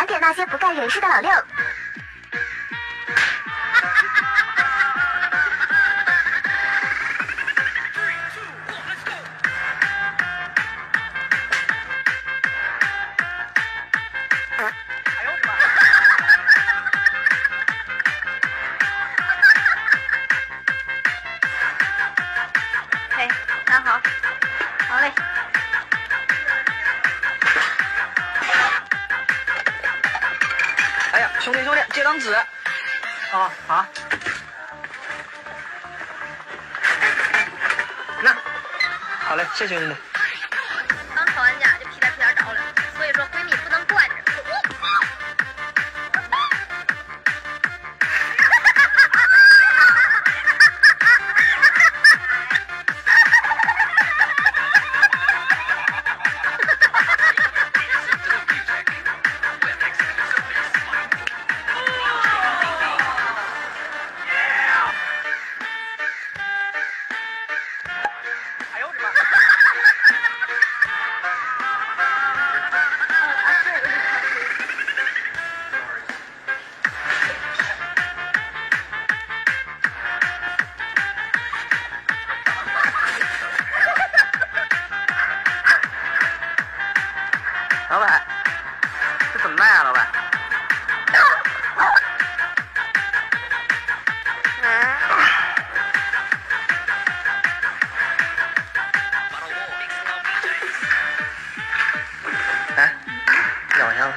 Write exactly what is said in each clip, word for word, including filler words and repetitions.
盘点那些不干人事的老六。 嘿，拿好，好嘞。 哎呀，兄弟兄弟，借张纸。哦，好。那，好嘞，谢谢兄弟。 刚吵完架就屁颠屁颠找了，所以说闺蜜不能惯着。 老板，这怎么卖啊，老板？哎，咬一下子。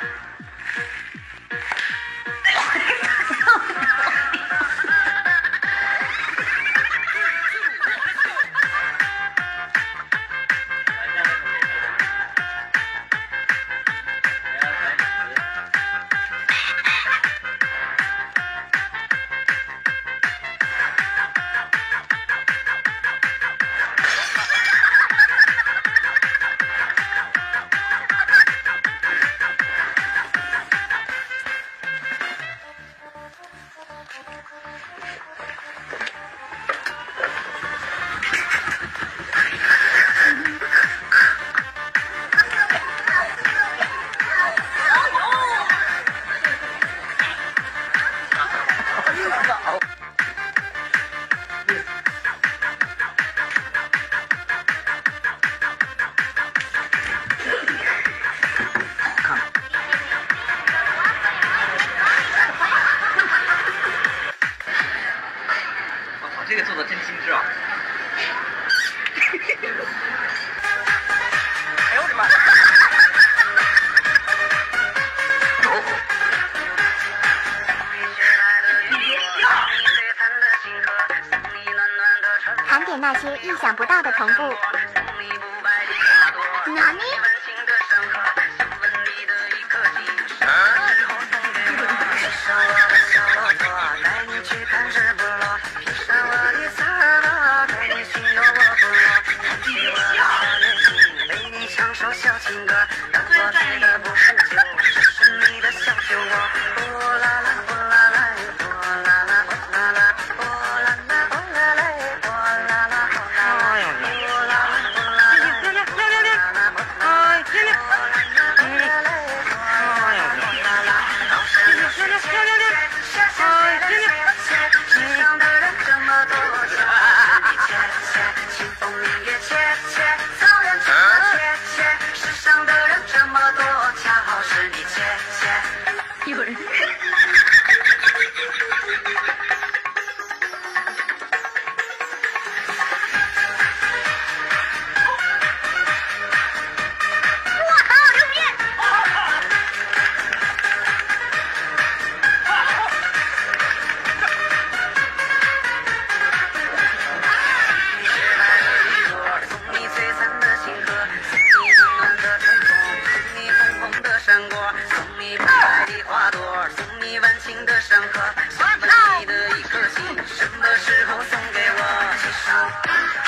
这个做的真精致啊！哎呦我的妈！ 盘点那些意想不到的同步。哪里？ 小情歌，让我醉的不是酒，只是你的小酒窝。哦啦啦，哦啦啦，哦啦啦，哦啦啦，哦啦啦，哦啦啦，哦啦啦，哦啦啦，哦啦啦，哦啦啦，哦啦啦，亮亮亮亮亮，哎，亮亮，哦啦啦，哦啦啦，哎呀，哦啦啦，亮亮亮亮亮亮亮，哎，亮亮，世上的人这么多，恰是你切切，清风明月切切，草原这么切切。世上的人这么多，恰好是你切切。 有人。我靠，牛逼！ 时代的一朵，送你璀璨的星河，送你温暖的春风，送你红红的山果，送你白白的花朵，送你万顷的山河，想问你的一颗心，什么时候送给我？起手。